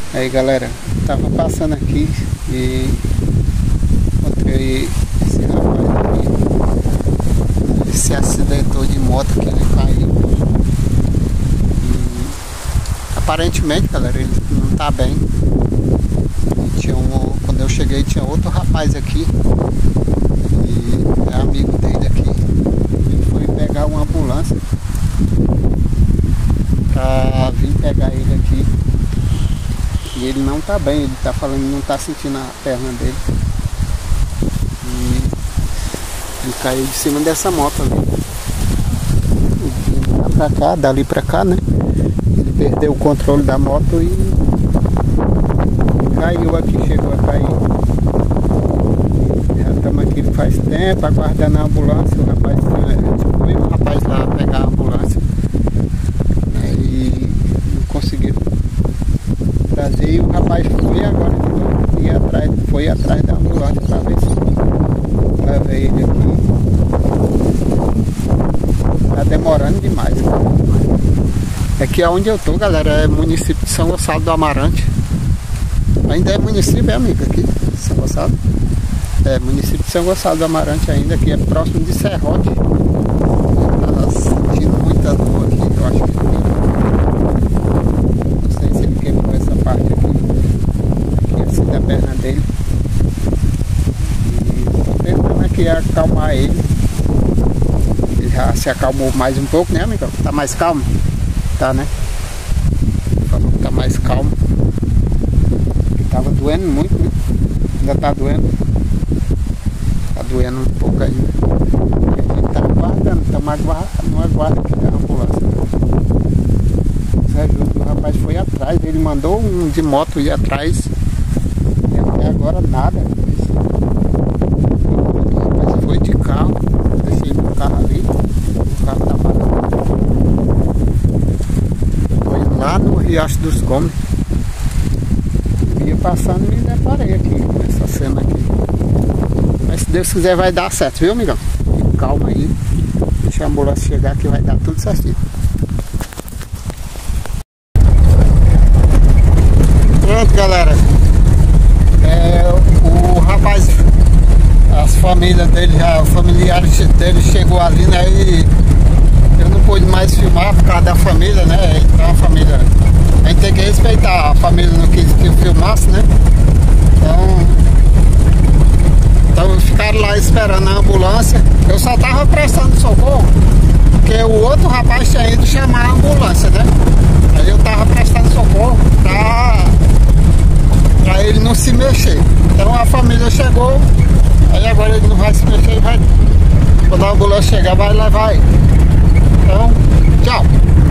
Aí galera, tava passando aqui e encontrei esse rapaz aqui. Ele se acidentou de moto, que ele caiu. E aparentemente, galera, ele não tá bem. E tinha quando eu cheguei tinha outro rapaz aqui. E é amigo dele aqui. Ele foi pegar uma ambulância pra vir pegar ele aqui. E ele não tá bem, ele tá falando que não tá sentindo a perna dele. E ele caiu de cima dessa moto ali. De lá pra cá, dali pra cá, né? Ele perdeu o controle da moto e caiu aqui, chegou a cair. Já estamos aqui faz tempo, aguardando a ambulância. O rapaz foi o rapaz lá pegar a ambulância. Aí não conseguiram trazer e o rapaz foi agora foi atrás da ambulância para ver se leva ele aqui. Tá demorando demais. Aqui é onde eu tô, galera, é município de São Gonçalo do Amarante. Ainda é município, é amigo, aqui, São Gonçalo. É município de São Gonçalo do Amarante ainda, aqui é próximo de Serrote. Tá sentindo muita dor aqui, eu acho que não sei se ele quebrou essa parte aqui assim da perna dele. E tô tentando aqui acalmar ele. Ele já se acalmou mais um pouco, né, amigo? Tá mais calmo? Tá, né? Falou que tá mais calmo. Tava doendo muito, né? Ainda tá doendo. Tá doendo um pouco ainda. E a gente tá aguardando, estamos no aguardo aqui da ambulância. O rapaz foi atrás, ele mandou um de moto ir atrás. E até agora nada. O rapaz foi de carro, deixei ele no carro ali. O carro tá parado. Foi lá no Riacho dos Gomes. Ia passando e me deparei aqui com essa cena aqui. Mas se Deus quiser vai dar certo, viu, amigão? Fique calma aí. Deixa a ambulância chegar que vai dar tudo certinho. Pronto, galera. O rapaz, as famílias dele, os familiares dele chegou ali, né? E eu não pude mais filmar por causa da família, né? Então a família, a gente tem que respeitar, a família não quis que eu filmasse, né? Então ficaram lá esperando a ambulância. Eu só tava prestando socorro porque o outro rapaz tinha ido chamar a ambulância, né? Aí eu tava prestando socorro pra ele não se mexer. Então a família chegou, aí agora ele não vai se mexer, quando a ambulância chegar vai levar ele. Então, tchau.